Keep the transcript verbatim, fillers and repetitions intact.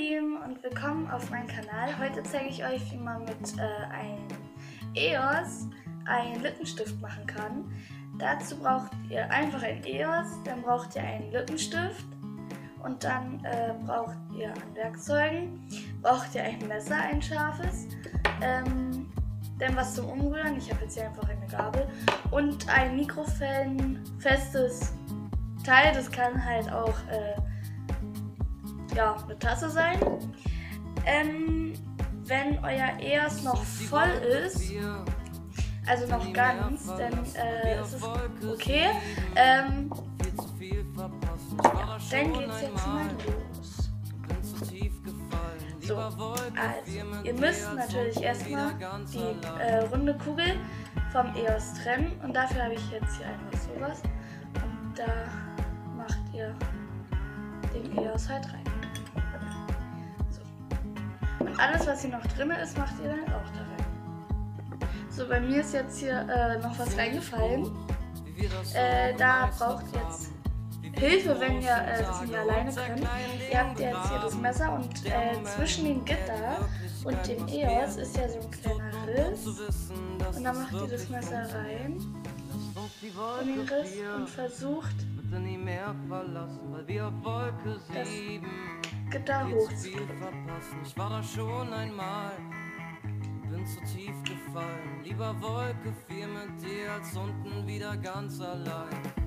Lieben und willkommen auf meinem Kanal. Heute zeige ich euch, wie man mit äh, einem E O S einen Lippenstift machen kann. Dazu braucht ihr einfach ein E O S, dann braucht ihr einen Lippenstift und dann äh, braucht ihr an Werkzeugen, braucht ihr ein Messer, ein scharfes, ähm, dann was zum Umrühren, ich habe jetzt hier einfach eine Gabel und ein mikrofilmfestes Teil, das kann halt auch äh, ja, eine Tasse sein. Ähm, wenn euer E O S noch voll ist, also noch ganz, dann äh, ist es okay. Ähm, ja, dann geht's jetzt mal los. So, also ihr müsst natürlich erstmal die äh, runde Kugel vom E O S trennen und dafür habe ich jetzt hier einfach sowas und da macht ihr den E O S halt rein. So. Und alles, was hier noch drin ist, macht ihr dann auch da rein. So, bei mir ist jetzt hier äh, noch was reingefallen. Äh, da braucht ihr jetzt Hilfe, wenn ihr äh, das nicht alleine könnt. Ihr habt jetzt hier das Messer und äh, zwischen dem Gitter und dem E O S ist ja so ein kleiner Riss. Und dann macht ihr das Messer rein in den Riss und versucht, das Gitter hochzuziehen. Ich war da schon einmal, bin zu tief gefallen. Lieber Wolke vier mit dir als unten wieder ganz allein.